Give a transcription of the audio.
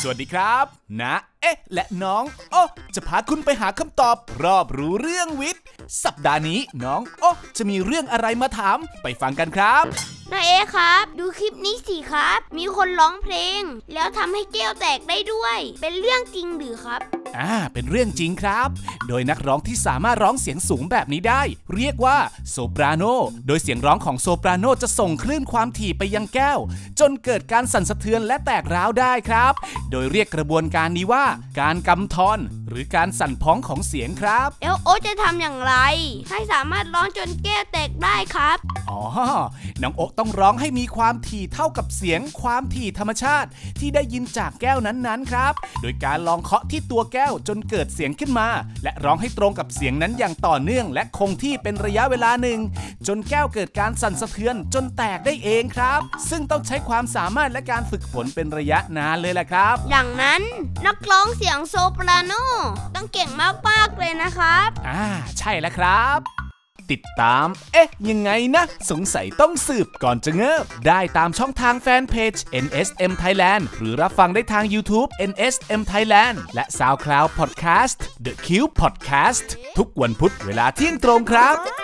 สวัสดีครับนะและน้องโอ้จะพาคุณไปหาคำตอบรอบรู้เรื่องวิทย์สัปดาห์นี้น้องโอ้จะมีเรื่องอะไรมาถามไปฟังกันครับนายครับดูคลิปนี้สิครับมีคนร้องเพลงแล้วทำให้แก้วแตกได้ด้วยเป็นเรื่องจริงหรือครับเป็นเรื่องจริงครับโดยนักร้องที่สามารถร้องเสียงสูงแบบนี้ได้เรียกว่าโซปราโนโดยเสียงร้องของโซปราโนจะส่งคลื่นความถี่ไปยังแก้วจนเกิดการสั่นสะเทือนและแตกร้าวได้ครับโดยเรียกกระบวนการนี้ว่าการกำทอนหรือการสั่นพ้องของเสียงครับแล้วโอ๊ตจะทำอย่างไรให้สามารถร้องจนแก้วแตกได้ครับน้องโอ๊ตต้องร้องให้มีความถี่เท่ากับเสียงความถี่ธรรมชาติที่ได้ยินจากแก้วนั้นๆครับโดยการลองเคาะที่ตัวแก้วจนเกิดเสียงขึ้นมาและร้องให้ตรงกับเสียงนั้นอย่างต่อเนื่องและคงที่เป็นระยะเวลาหนึ่งจนแก้วเกิดการสั่นสะเทือนจนแตกได้เองครับซึ่งต้องใช้ความสามารถและการฝึกฝนเป็นระยะนานเลยแหละครับอย่างนั้นนักร้องเสียงโซปราโนต้องเก่งมากๆเลยนะครับใช่แล้วครับติดตามยังไงนะสงสัยต้องสืบก่อนจะเงิบได้ตามช่องทางแฟนเพจ NSM Thailand หรือรับฟังได้ทาง YouTube NSM Thailand และ SoundCloud Podcast The Cube Podcast ทุกวันพุธเวลาเที่ยงตรงครับ